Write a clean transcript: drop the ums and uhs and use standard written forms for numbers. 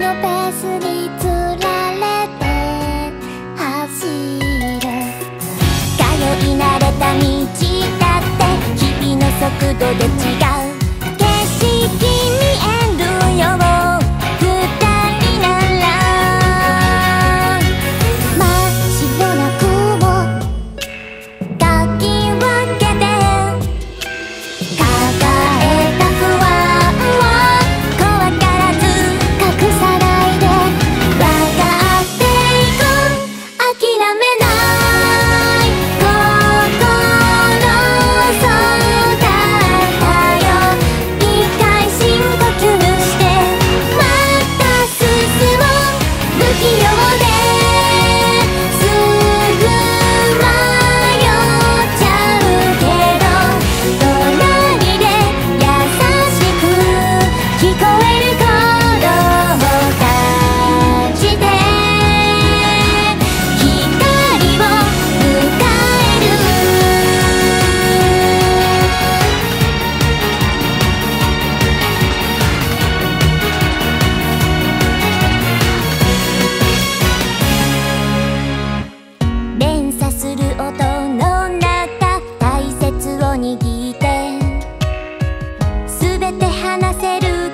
のペースにつられて走る。通い慣れた道だって日々の速度で違う。景色見えるよ二人なら。真っ白な雲かき分けて抱えた不安を怖がらず隠さないで分かっていこう。諦めない心、そうだったよ。一回深呼吸してまた進もう。不器用ですぐ迷っちゃうけど隣で優しく聞こえる声を感じて光を迎える。連鎖する音の中大切を握ってすべて話せる